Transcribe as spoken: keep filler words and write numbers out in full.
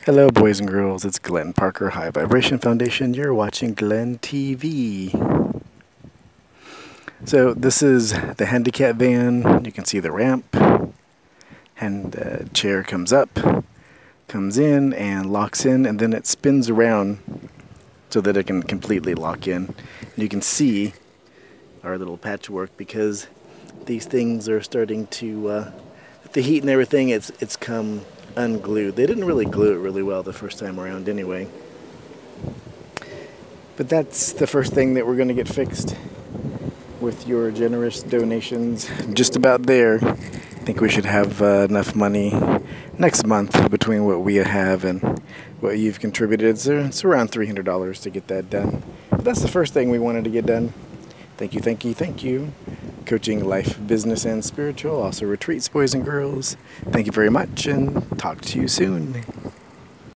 Hello, boys and girls. It's Glenn Parker, High Vibration Foundation. You're watching Glenn T V. So this is the handicap van. You can see the ramp, and the chair comes up, comes in, and locks in, and then it spins around so that it can completely lock in. And you can see our little patchwork because these things are starting to, uh, with the heat and everything, it's it's come unglued. They didn't really glue it really well the first time around anyway. But that's the first thing that we're going to get fixed with your generous donations. Just about there. I think we should have uh, enough money next month between what we have and what you've contributed. It's, uh, it's around three hundred dollars to get that done. But that's the first thing we wanted to get done. Thank you, thank you, thank you. Coaching life, business, and spiritual, also retreats, boys and girls. Thank you very much, and talk to you soon.